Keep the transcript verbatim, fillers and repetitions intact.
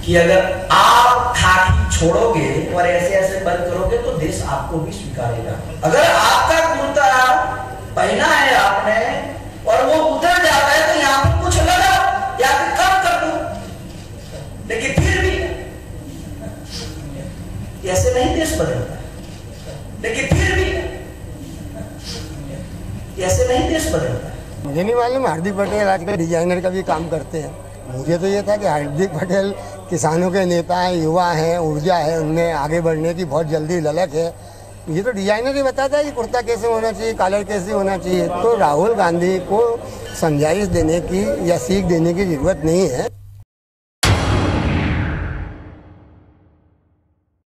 कि अगर आप खाकी छोड़ोगे और ऐसे ऐसे बंद करोगे तो देश आपको भी स्वीकारेगा। अगर आपका कुर्ता पहना है आपने और वो उतर जाता है तो यहाँ पर कुछ लगा या फिर कम कर दो, लेकिन फिर भी ऐसे नहीं देश बदलता, लेकिन फिर भी ऐसे नहीं देश बदलता। मुझे नहीं मालूम, हार्दिक पटेल आजकल डिजाइनर का भी काम करते हैं। मुझे तो ये था कि हार्दिक पटेल किसानों के नेता हैं, युवा हैं, ऊर्जा है, उनमें आगे बढ़ने की बहुत जल्दी ललक है। ये तो डिजाइनर ही बताता है कि कुर्ता कैसे होना चाहिए, कॉलर कैसे होना चाहिए। तो राहुल गांधी को समझाइश देने की या सीख देने की जरूरत नहीं है।